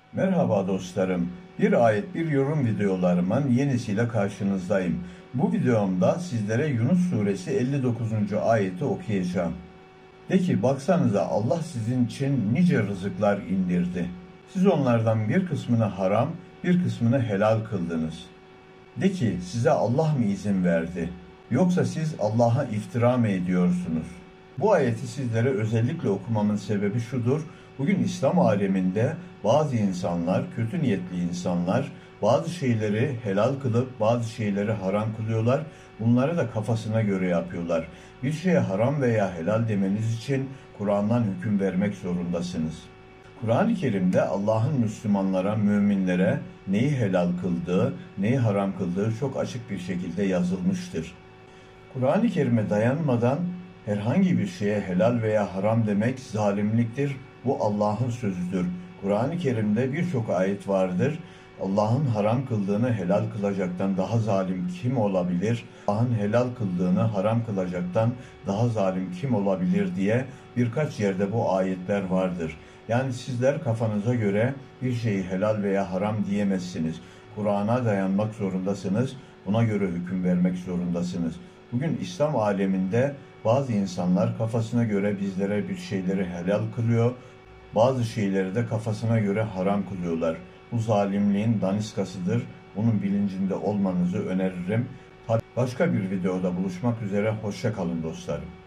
Merhaba dostlarım. Bir ayet bir yorum videolarımın yenisiyle karşınızdayım. Bu videomda sizlere Yunus suresi 59. ayeti okuyacağım. De ki baksanıza Allah sizin için nice rızıklar indirdi. Siz onlardan bir kısmını haram, bir kısmını helal kıldınız. De ki size Allah mı izin verdi? Yoksa siz Allah'a iftira mı ediyorsunuz? Bu ayeti sizlere özellikle okumamın sebebi şudur. Bugün İslam aleminde bazı insanlar, kötü niyetli insanlar bazı şeyleri helal kılıp bazı şeyleri haram kılıyorlar. Bunları da kafasına göre yapıyorlar. Bir şeye haram veya helal demeniz için Kur'an'dan hüküm vermek zorundasınız. Kur'an-ı Kerim'de Allah'ın Müslümanlara, müminlere neyi helal kıldığı, neyi haram kıldığı çok açık bir şekilde yazılmıştır. Kur'an-ı Kerim'e dayanmadan herhangi bir şeye helal veya haram demek zalimliktir. Bu Allah'ın sözüdür. Kur'an-ı Kerim'de birçok ayet vardır. Allah'ın haram kıldığını helal kılacaktan daha zalim kim olabilir? Allah'ın helal kıldığını haram kılacaktan daha zalim kim olabilir diye birkaç yerde bu ayetler vardır. Yani sizler kafanıza göre bir şeyi helal veya haram diyemezsiniz. Kur'an'a dayanmak zorundasınız. Buna göre hüküm vermek zorundasınız. Bugün İslam aleminde bazı insanlar kafasına göre bizlere bir şeyleri helal kılıyor, bazı şeyleri de kafasına göre haram kılıyorlar. Bu zalimliğin daniskasıdır. Bunun bilincinde olmanızı öneririm. Başka bir videoda buluşmak üzere. Hoşça kalın dostlarım.